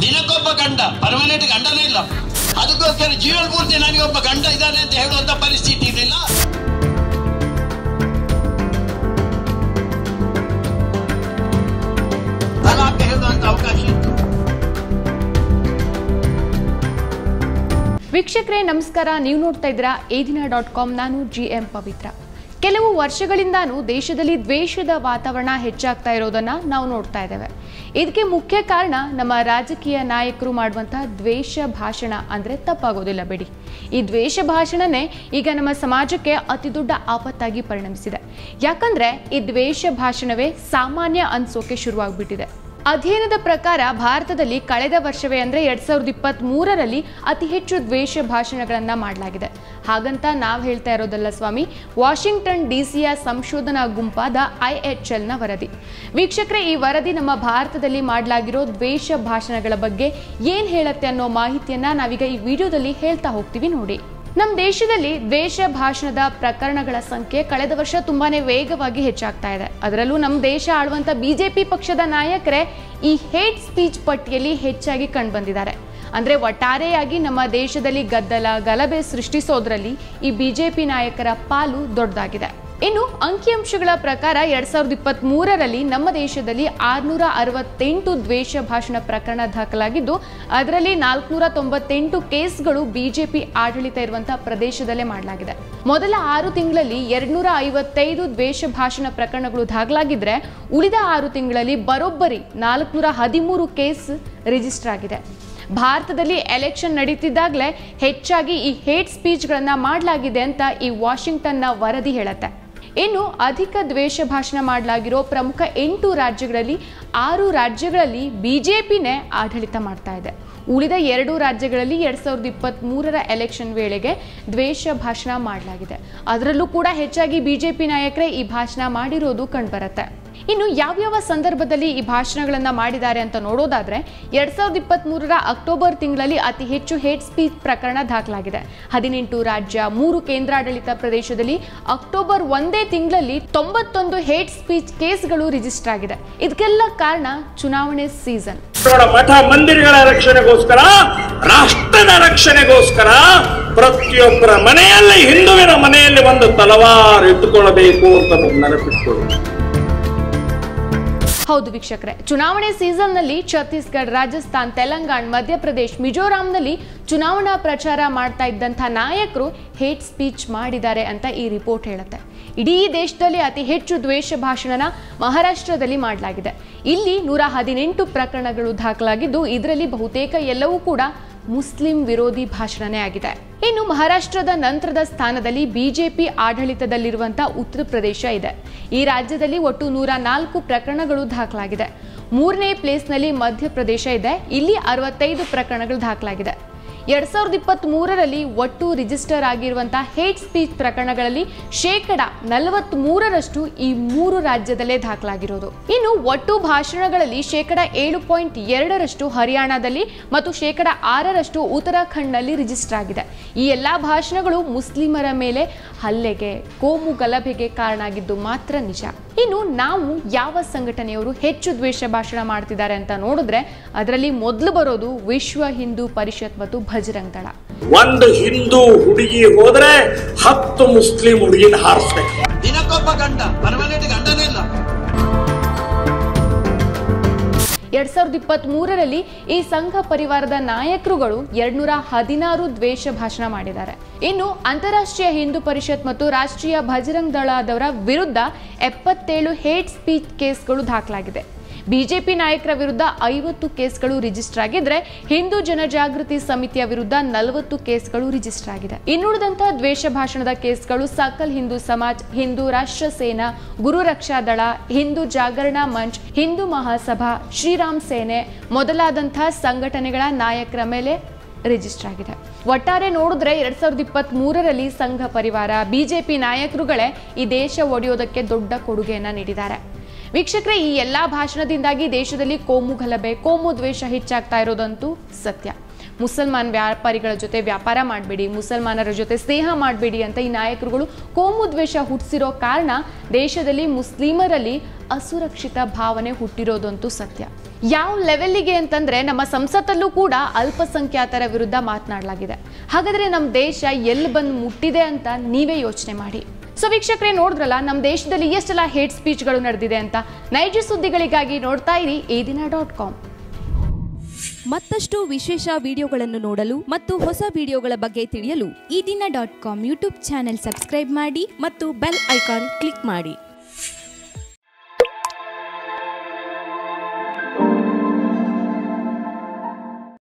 ದಿನಕ್ಕೊಬ್ಬ ಗಂಡ, ಪರ್ಮನೆಂಟ್ ಗಂಡನೇ ಇಲ್ಲ. ಅದಕ್ಕೋಸ್ಕರ ಜೀವನ ಪೂರ್ತಿ ನನಗೊಬ್ಬ ಗಂಡ ಇದ್ದಾನೆ ಅಂತ ಹೇಳುವಂತ ಪರಿಸ್ಥಿತಿ ಇರಲಿಲ್ಲ. ತಲಾಖ್ ಹೇಳುವಂತ ಅವಕಾಶ ಇತ್ತು. ವೀಕ್ಷಕರೇ ನಮಸ್ಕಾರ, ನೀವು ನೋಡ್ತಾ ಇದ್ದೀರಾ eedina.com. ನಾನು GM ಪವಿತ್ರ. ಕೆಲವು ವರ್ಷಗಳಿಂದಾನು ದೇಶದಲ್ಲಿ ದ್ವೇಷದ ವಾತಾವರಣ ಹೆಚ್ಚಾಗ್ತಾ ಇರೋದನ್ನ ನಾವು ನೋಡ್ತಾ ಇದ್ದೇವೆ. ಇದಕ್ಕೆ ಮುಖ್ಯ ಕಾರಣ ನಮ್ಮ ರಾಜಕೀಯ ನಾಯಕರು ಮಾಡುವಂತಹ ದ್ವೇಷ ಭಾಷಣ. ಅಂದ್ರೆ ತಪ್ಪಾಗೋದಿಲ್ಲ ಬಿಡಿ. ಈ ದ್ವೇಷ ಭಾಷಣನೇ ಈಗ ನಮ್ಮ ಸಮಾಜಕ್ಕೆ ಅತಿ ದೊಡ್ಡ ಆಪತ್ತಾಗಿ ಪರಿಣಮಿಸಿದೆ. ಯಾಕಂದ್ರೆ ಈ ದ್ವೇಷ ಭಾಷಣವೇ ಸಾಮಾನ್ಯ ಅನ್ಸೋಕೆ ಶುರುವಾಗ್ಬಿಟ್ಟಿದೆ. ಅಧ್ಯಯನದ ಪ್ರಕಾರ ಭಾರತದಲ್ಲಿ ಕಳೆದ ವರ್ಷವೇ ಅಂದ್ರೆ 2023ರಲ್ಲಿ ಅತಿ ಹೆಚ್ಚು ದ್ವೇಷ ಭಾಷಣಗಳನ್ನ ಮಾಡಲಾಗಿದೆ. ಹಾಗಂತ ನಾವು ಹೇಳ್ತಾ ಇರೋದಲ್ಲ ಸ್ವಾಮಿ, ವಾಷಿಂಗ್ಟನ್ DC ಸಂಶೋಧನಾ ಗುಂಪಾದ IHLನ ವರದಿ. ವೀಕ್ಷಕರೇ, ಈ ವರದಿ ನಮ್ಮ ಭಾರತದಲ್ಲಿ ಮಾಡಲಾಗಿರೋ ದ್ವೇಷ ಭಾಷಣಗಳ ಬಗ್ಗೆ ಏನ್ ಹೇಳುತ್ತೆ ಅನ್ನೋ ಮಾಹಿತಿಯನ್ನ ನಾವೀಗ ಈ ವಿಡಿಯೋದಲ್ಲಿ ಹೇಳ್ತಾ ಹೋಗ್ತೀವಿ ನೋಡಿ. ನಮ್ಮ ದೇಶದಲ್ಲಿ ದ್ವೇಷ ಭಾಷಣದ ಪ್ರಕರಣಗಳ ಸಂಖ್ಯೆ ಕಳೆದ ವರ್ಷ ತುಂಬಾನೇ ವೇಗವಾಗಿ ಹೆಚ್ಚಾಗ್ತಾ ಇದೆ. ಅದರಲ್ಲೂ ನಮ್ಮ ದೇಶ ಆಳುವಂತ BJP ಪಕ್ಷದ ನಾಯಕರೇ ಈ ಹೇಟ್ ಸ್ಪೀಚ್ ಪಟ್ಟಿಯಲ್ಲಿ ಹೆಚ್ಚಾಗಿ ಕಂಡುಬಂದಿದ್ದಾರೆ. ಅಂದ್ರೆ ಒಟ್ಟಾರೆಯಾಗಿ ನಮ್ಮ ದೇಶದಲ್ಲಿ ಗದ್ದಲ ಗಲಭೆ ಸೃಷ್ಟಿಸೋದ್ರಲ್ಲಿ ಈ BJP ನಾಯಕರ ಪಾಲು ದೊಡ್ಡದಾಗಿದೆ. ಇನ್ನು ಅಂಕಿಅಂಶಗಳ ಪ್ರಕಾರ 2023ರಲ್ಲಿ ನಮ್ಮ ದೇಶದಲ್ಲಿ 668 ದ್ವೇಷ ಭಾಷಣ ಪ್ರಕರಣ ದಾಖಲಾಗಿದ್ದು, ಅದರಲ್ಲಿ 498 ಕೇಸ್ಗಳು BJP ಆಡಳಿತ ಇರುವಂತಹ ಪ್ರದೇಶದಲ್ಲೇ ಮಾಡಲಾಗಿದೆ. ಮೊದಲ 6 ತಿಂಗಳಲ್ಲಿ 255 ದ್ವೇಷ ಭಾಷಣ ಪ್ರಕರಣಗಳು ದಾಖಲಾಗಿದ್ರೆ, ಉಳಿದ 6 ತಿಂಗಳಲ್ಲಿ ಬರೋಬ್ಬರಿ 413 ಕೇಸ್ ರಿಜಿಸ್ಟರ್ ಆಗಿದೆ. ಭಾರತದಲ್ಲಿ ಎಲೆಕ್ಷನ್ ನಡೀತಿದ್ದಾಗಲೇ ಹೆಚ್ಚಾಗಿ ಈ ಹೇಟ್ ಸ್ಪೀಚ್ಗಳನ್ನ ಮಾಡಲಾಗಿದೆ ಅಂತ ಈ ವಾಷಿಂಗ್ಟನ್ನ ವರದಿ ಹೇಳುತ್ತೆ. ಇನ್ನು ಅಧಿಕ ದ್ವೇಷ ಭಾಷಣ ಮಾಡಲಾಗಿರೋ ಪ್ರಮುಖ 8 ರಾಜ್ಯಗಳಲ್ಲಿ 6 ರಾಜ್ಯಗಳಲ್ಲಿ BJPನೇ ಆಡಳಿತ ಮಾಡ್ತಾ ಇದೆ. ಉಳಿದ 2 ರಾಜ್ಯಗಳಲ್ಲಿ 2023ರ ಎಲೆಕ್ಷನ್ ವೇಳೆಗೆ ದ್ವೇಷ ಭಾಷಣ ಮಾಡಲಾಗಿದೆ. ಅದರಲ್ಲೂ ಕೂಡ ಹೆಚ್ಚಾಗಿ BJP ನಾಯಕರೇ ಈ ಭಾಷಣ ಮಾಡಿರೋದು ಕಂಡುಬರುತ್ತೆ. ಇನ್ನು ಯಾವ್ಯಾವ ಸಂದರ್ಭದಲ್ಲಿ ಈ ಭಾಷಣಗಳನ್ನ ಮಾಡಿದ್ದಾರೆ ಅಂತ ನೋಡೋದಾದ್ರೆ, 2023ರ ಅಕ್ಟೋಬರ್ ತಿಂಗಳಲ್ಲಿ ಅತಿ ಹೆಚ್ಚು ಹೇಟ್ ಸ್ಪೀಚ್ ಪ್ರಕರಣ ದಾಖಲಾಗಿದೆ. 18 ರಾಜ್ಯ 3 ಕೇಂದ್ರಾಡಳಿತ ಪ್ರದೇಶದಲ್ಲಿ ಅಕ್ಟೋಬರ್ ಒಂದೇ ತಿಂಗಳಲ್ಲಿ 91 ಹೇಟ್ ಸ್ಪೀಚ್ ಕೇಸ್ಗಳು ರಿಜಿಸ್ಟರ್ ಆಗಿದೆ. ಇದಕ್ಕೆಲ್ಲ ಕಾರಣ ಚುನಾವಣೆ ಸೀಸನ್. ಮಠ ಮಂದಿರಗಳ ರಕ್ಷಣೆಗೋಸ್ಕರ, ರಾಷ್ಟ್ರದ ರಕ್ಷಣೆಗೋಸ್ಕರ ಪ್ರತಿಯೊಬ್ಬರ ಮನೆಯಲ್ಲಿ, ಹಿಂದುವಿನ ಮನೆಯಲ್ಲಿ ಒಂದು ತಲವಾರು ಇಟ್ಟುಕೊಳ್ಳಬೇಕು ಅಂತ ನೆನಪಿಟ್ಕೊಳ್ಳಿ. ಹೌದು ವೀಕ್ಷಕರೇ, ಚುನಾವಣೆ ಸೀಸನ್ ನಲ್ಲಿ ಛತ್ತೀಸ್ಗಢ, ರಾಜಸ್ಥಾನ್, ತೆಲಂಗಾಣ, ಮಧ್ಯಪ್ರದೇಶ, ಮಿಜೋರಾಂನಲ್ಲಿ ಚುನಾವಣಾ ಪ್ರಚಾರ ಮಾಡ್ತಾ ಇದ್ದಂಥ ನಾಯಕರು ಹೇಟ್ ಸ್ಪೀಚ್ ಮಾಡಿದ್ದಾರೆ ಅಂತ ಈ ರಿಪೋರ್ಟ್ ಹೇಳುತ್ತೆ. ಇಡೀ ದೇಶದಲ್ಲಿ ಅತಿ ಹೆಚ್ಚು ದ್ವೇಷ ಭಾಷಣನ ಮಹಾರಾಷ್ಟ್ರದಲ್ಲಿ ಮಾಡಲಾಗಿದೆ. ಇಲ್ಲಿ 118 ಪ್ರಕರಣಗಳು ದಾಖಲಾಗಿದ್ದು, ಇದರಲ್ಲಿ ಬಹುತೇಕ ಎಲ್ಲವೂ ಕೂಡ ಮುಸ್ಲಿಂ ವಿರೋಧಿ ಭಾಷಣನೇ ಆಗಿದೆ. ಇನ್ನು ಮಹಾರಾಷ್ಟ್ರದ ನಂತರದ ಸ್ಥಾನದಲ್ಲಿ BJP ಆಡಳಿತದಲ್ಲಿರುವಂತಹ ಉತ್ತರ ಪ್ರದೇಶ ಇದೆ. ಈ ರಾಜ್ಯದಲ್ಲಿ ಒಟ್ಟು 104 ಪ್ರಕರಣಗಳು ದಾಖಲಾಗಿದೆ. 3ನೇ ಪ್ಲೇಸ್ನಲ್ಲಿ ಮಧ್ಯಪ್ರದೇಶ ಇದೆ. ಇಲ್ಲಿ 65 ಪ್ರಕರಣಗಳು ದಾಖಲಾಗಿದೆ. 2023ರಲ್ಲಿ ಒಟ್ಟು ರಿಜಿಸ್ಟರ್ ಆಗಿರುವಂತಹ ಹೇಟ್ ಸ್ಪೀಚ್ ಪ್ರಕರಣಗಳಲ್ಲಿ 43% ಈ 3 ರಾಜ್ಯದಲ್ಲೇ ದಾಖಲಾಗಿರೋದು. ಇನ್ನು ಒಟ್ಟು ಭಾಷಣಗಳಲ್ಲಿ 7.2% ಹರಿಯಾಣದಲ್ಲಿ ಮತ್ತು 6% ಉತ್ತರಾಖಂಡ್ನಲ್ಲಿ ರಿಜಿಸ್ಟರ್ ಆಗಿದೆ. ಈ ಎಲ್ಲಾ ಭಾಷಣಗಳು ಮುಸ್ಲಿಮರ ಮೇಲೆ ಹಲ್ಲೆಗೆ, ಕೋಮು ಗಲಭೆಗೆ ಕಾರಣ ಆಗಿದ್ದು ಮಾತ್ರ ನಿಜ. ಇನ್ನು ನಾವು ಯಾವ ಸಂಘಟನೆಯವರು ಹೆಚ್ಚು ದ್ವೇಷ ಭಾಷಣ ಮಾಡ್ತಿದ್ದಾರೆ ಅಂತ ನೋಡಿದ್ರೆ, ಅದರಲ್ಲಿ ಮೊದಲು ಬರೋದು ವಿಶ್ವ ಹಿಂದೂ ಪರಿಷತ್ ಮತ್ತು ಬಜರಂಗ್ ದಳ. ಒಂದು ಹಿಂದೂ ಹುಡುಗಿ ಹೋದ್ರೆ 10 ಮುಸ್ಲಿಂ ಹುಡುಗಿನ ಹಾರಿಸ್ಬೇಕು. ದಿನಕ್ಕೊಬ್ಬ ಗಂಡ, ಪರ್ಮನೆಂಟ್ ಗಂಡನೇ ಇಲ್ಲ. 2023ರಲ್ಲಿ ಈ ಸಂಘ ಪರಿವಾರದ ನಾಯಕರುಗಳು 216 ದ್ವೇಷ ಭಾಷಣ ಮಾಡಿದ್ದಾರೆ. ಇನ್ನು ಅಂತಾರಾಷ್ಟ್ರೀಯ ಹಿಂದೂ ಪರಿಷತ್ ಮತ್ತು ರಾಷ್ಟ್ರೀಯ ಬಜರಂಗ್ ದಳದವರ ವಿರುದ್ಧ 77 ಹೇಟ್ ಸ್ಪೀಚ್ ಕೇಸ್ಗಳು ದಾಖಲಾಗಿದೆ. BJP ನಾಯಕರ ವಿರುದ್ಧ 50 ಕೇಸ್ಗಳು ರಿಜಿಸ್ಟರ್ ಆಗಿದ್ರೆ, ಹಿಂದೂ ಜನಜಾಗೃತಿ ಸಮಿತಿಯ ವಿರುದ್ಧ 40 ಕೇಸ್ಗಳು ರಿಜಿಸ್ಟರ್ ಆಗಿದೆ. ಇನ್ನುಳಿದಂತಹ ದ್ವೇಷ ಭಾಷಣದ ಕೇಸ್ಗಳು ಸಕಲ್ ಹಿಂದೂ ಸಮಾಜ್, ಹಿಂದೂ ರಾಷ್ಟ್ರ ಸೇನಾ, ಗುರು ರಕ್ಷಾ ದಳ, ಹಿಂದೂ ಜಾಗರಣಾ ಮಂಚ್, ಹಿಂದೂ ಮಹಾಸಭಾ, ಶ್ರೀರಾಮ್ ಸೇನೆ ಮೊದಲಾದಂತಹ ಸಂಘಟನೆಗಳ ನಾಯಕರ ಮೇಲೆ ರಿಜಿಸ್ಟರ್ ಆಗಿದೆ. ಒಟ್ಟಾರೆ ನೋಡಿದ್ರೆ 2023ರಲ್ಲಿ ಸಂಘ ಪರಿವಾರ, BJP ನಾಯಕರುಗಳೇ ಈ ದೇಶ ಒಡೆಯೋದಕ್ಕೆ ದೊಡ್ಡ ಕೊಡುಗೆಯನ್ನ ನೀಡಿದ್ದಾರೆ. ವೀಕ್ಷಕರೇ, ಈ ಎಲ್ಲಾ ಭಾಷಣದಿಂದಾಗಿ ದೇಶದಲ್ಲಿ ಕೋಮು ಗಲಭೆ, ಕೋಮು ದ್ವೇಷ ಹೆಚ್ಚಾಗ್ತಾ ಇರೋದಂತೂ ಸತ್ಯ. ಮುಸಲ್ಮಾನ್ ವ್ಯಾಪಾರಿಗಳ ಜೊತೆ ವ್ಯಾಪಾರ ಮಾಡಬೇಡಿ, ಮುಸಲ್ಮಾನರ ಜೊತೆ ಸ್ನೇಹ ಮಾಡಬೇಡಿ ಅಂತ ಈ ನಾಯಕರುಗಳು ಕೋಮು ದ್ವೇಷ ಹುಟ್ಟಿಸಿರೋ ಕಾರಣ ದೇಶದಲ್ಲಿ ಮುಸ್ಲಿಮರಲ್ಲಿ ಅಸುರಕ್ಷಿತ ಭಾವನೆ ಹುಟ್ಟಿರೋದಂತೂ ಸತ್ಯ. ಯಾವ ಲೆವೆಲ್ಲಿಗೆ ಅಂತಂದ್ರೆ ನಮ್ಮ ಸಂಸತ್ತಲ್ಲೂ ಕೂಡ ಅಲ್ಪಸಂಖ್ಯಾತರ ವಿರುದ್ಧ ಮಾತನಾಡಲಾಗಿದೆ. ಹಾಗಾದ್ರೆ ನಮ್ಮ ದೇಶ ಎಲ್ಲಿ ಬಂದು ಮುಟ್ಟಿದೆ ಅಂತ ನೀವೇ ಯೋಚನೆ ಮಾಡಿ. ಸೊ ವೀಕ್ಷಕರೇ, ನೋಡಿದ್ರಲ್ಲ ನಮ್ಮ ದೇಶದಲ್ಲಿ ಎಷ್ಟೆಲ್ಲ ಹೇಟ್ ಸ್ಪೀಚ್ಗಳು ನಡೆದಿದೆ ಅಂತ. ನೈಜ ಸುದ್ದಿಗಳಿಗಾಗಿ ನೋಡ್ತಾ ಇರಿ edina.com. ಮತ್ತಷ್ಟು ವಿಶೇಷ ವಿಡಿಯೋಗಳನ್ನು ನೋಡಲು ಮತ್ತು ಹೊಸ ವಿಡಿಯೋಗಳ ಬಗ್ಗೆ ತಿಳಿಯಲು edina.com ಯೂಟ್ಯೂಬ್ ಚಾನೆಲ್ ಸಬ್ಸ್ಕ್ರೈಬ್ ಮಾಡಿ ಮತ್ತು ಬೆಲ್ ಐಕಾನ್ ಕ್ಲಿಕ್ ಮಾಡಿ.